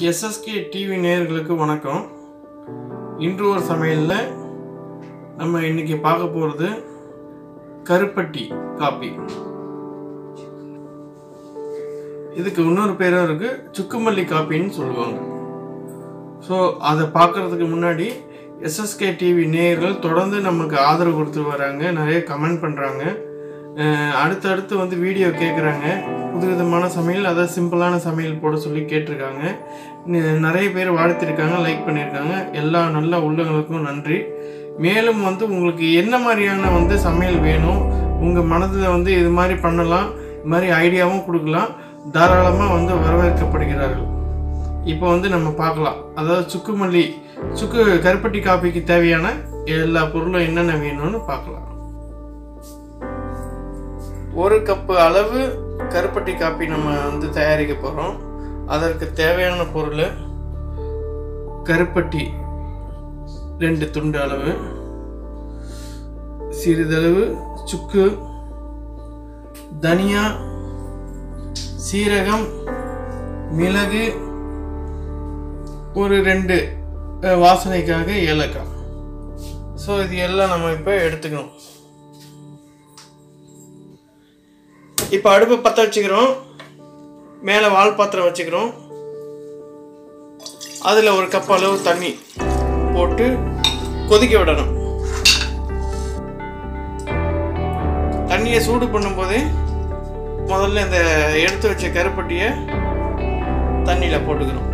SSK TV நேயர்களுக்கு வணக்கம். இன்று ஒரு சமையல்ல நம்ம இன்னைக்கு பார்க்க போகிறது கருப்பட்டி காபி. இதுக்கு இன்னொரு பேரும் இருக்கு, சுக்குமல்லி காப்பின்னு சொல்லுவாங்க. ஸோ அதை பார்க்கறதுக்கு முன்னாடி எஸ்எஸ்கே டிவி நேயர்கள் தொடர்ந்து நமக்கு ஆதரவு கொடுத்து வராங்க, நிறைய கமெண்ட் பண்ணுறாங்க, அடுத்தடுத்து வந்து வீடியோ கேட்குறாங்க, புதுவிதமான சமையல், அதாவது சிம்பிளான சமையல் போட சொல்லி கேட்டிருக்காங்க. நிறைய பேர் வாழ்த்திருக்காங்க, லைக் பண்ணியிருக்காங்க. எல்லா நல்ல உள்ளங்களுக்கும் நன்றி. மேலும் வந்து உங்களுக்கு என்ன மாதிரியான வந்து சமையல் வேணும், உங்கள் மனதில் வந்து இது மாதிரி பண்ணலாம், இது மாதிரி ஐடியாவும் கொடுக்கலாம், தாராளமாக வந்து வரவேற்கப்படுகிறார்கள். இப்போ வந்து நம்ம பார்க்கலாம், அதாவது கருப்பட்டி காப்பிக்கு தேவையான எல்லா பொருளும் என்னென்ன வேணும்னு பார்க்கலாம். 1 கப்பு அளவு கருப்பட்டி காப்பி நம்ம வந்து தயாரிக்க போகிறோம். அதற்கு தேவையான பொருள் கருப்பட்டி 2 துண்டு அளவு, சிறிதளவு சுக்கு, தனியா, சீரகம், மிளகு, ஒரு 2 வாசனைக்காக ஏலக்காய். ஸோ இது எல்லாம் நம்ம இப்போ எடுத்துக்கணும். இப்போ அடுப்பு பற்ற வச்சுக்கிறோம், மேலே வால் பாத்திரம் வச்சுக்கிறோம். அதில் 1 கப் அளவு தண்ணி போட்டு கொதிக்க விடணும். தண்ணியை சூடு பண்ணும்போதே முதல்ல இந்த எடுத்து வச்ச கருப்பட்டியை தண்ணியில் போட்டுக்கிறோம்.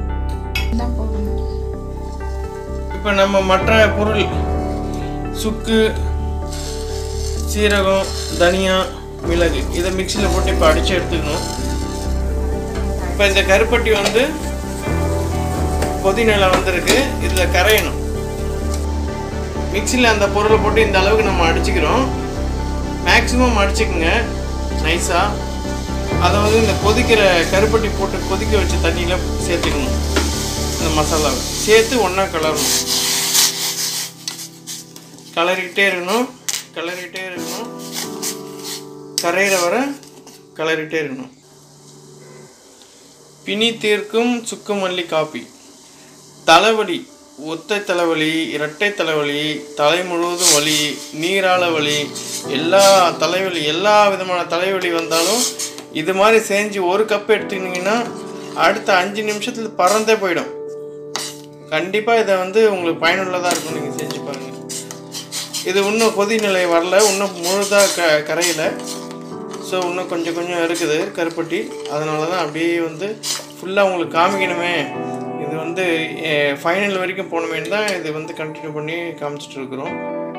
இப்போ நம்ம மற்ற பொருள் சுக்கு, சீரகம், தனியா, மிளகு இதை மிக்சியில் போட்டு இப்போ அடித்து எடுத்துக்கணும். இப்போ இந்த கருப்பட்டி வந்து கொதிநிலை வந்திருக்கு, இதில் கரையணும். மிக்சியில் அந்த பொருளை போட்டு இந்த அளவுக்கு நம்ம அடிச்சுக்கிறோம். மேக்ஸிமம் அடிச்சுக்குங்க நைஸாக. அதை வந்து இந்த கொதிக்கிற கருப்பட்டி போட்டு கொதிக்க வச்ச தண்ணியில் சேர்த்துக்கணும். இந்த மசாலாவை சேர்த்து ஒன்றா கிளறணும். கிளறிக்கிட்டே இருக்கணும், கரையிற வர கிளறிட்டே இருக்கணும். பிணி தீர்க்கும் சுக்குமல்லி காப்பி. தலைவலி, ஒத்தை தலைவலி, இரட்டை தலைவலி, தலை முழுவதும் வலி, நீராள வலி, எல்லா விதமான தலைவலி வந்தாலும் இது மாதிரி செஞ்சு 1 கப் எடுத்துக்கிட்டிங்கன்னா அடுத்த 5 நிமிஷத்தில் பறந்தே போயிடும். கண்டிப்பாக இதை வந்து உங்களுக்கு பயனுள்ளதாக இருக்கும், நீங்கள் செஞ்சு பாருங்கள். இது இன்னும் கொதிநிலை வரல, இன்னும் முழுதாக கரையில். ஸோ இன்னும் கொஞ்சம் இருக்குது கருப்பட்டி. அதனால தான் அப்படியே வந்து ஃபுல்லாக உங்களுக்கு காமிக்கணுமே, இது வந்து ஃபைனல் வரைக்கும் போகணுமேனு தான் இது வந்து கண்டினியூ பண்ணி காமிச்சிட்டு இருக்கிறோம்.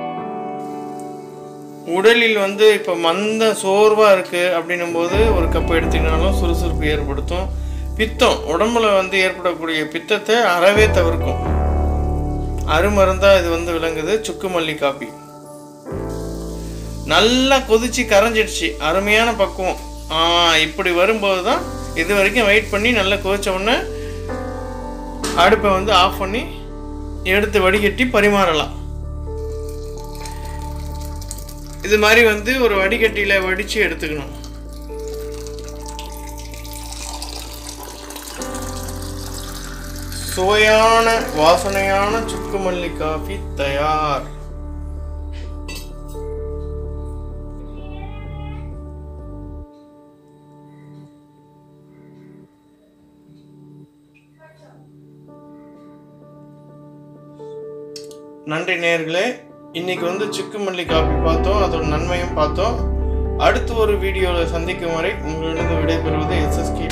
உடலில் வந்து இப்போ மந்த சோர்வாக இருக்குது அப்படின்னும் போது 1 கப் எடுத்துக்கினாலும் சுறுசுறுப்பு ஏற்படுத்தும். பித்தம், உடம்புல வந்து ஏற்படக்கூடிய பித்தத்தை அறவே தவிர்க்கும். அருமருந்தாக இது வந்து விளங்குது சுக்குமல்லி காப்பி. நல்லா கொதிச்சு கரைஞ்சிடுச்சு, அருமையான பக்குவம். இப்படி வரும்போது தான், இது வரைக்கும் வெயிட் பண்ணி நல்லா கொதிச்ச உடனே அடுப்பை வந்து ஆஃப் பண்ணி எடுத்து வடிகட்டி பரிமாறலாம். இது மாதிரி வந்து ஒரு வடிகட்டியில் வடித்து எடுத்துக்கணும். சுவையான வாசனையான சுக்குமல்லி காபி தயார். நன்றி நேயர்களே. இன்னைக்கு வந்து சுக்குமல்லி காபி பார்த்தோம், அதோட நன்மையும் பார்த்தோம். அடுத்து ஒரு வீடியோவில் சந்திக்கும் வரை உங்களிடம் விடைபெறுவது எஸ்எஸ்கே.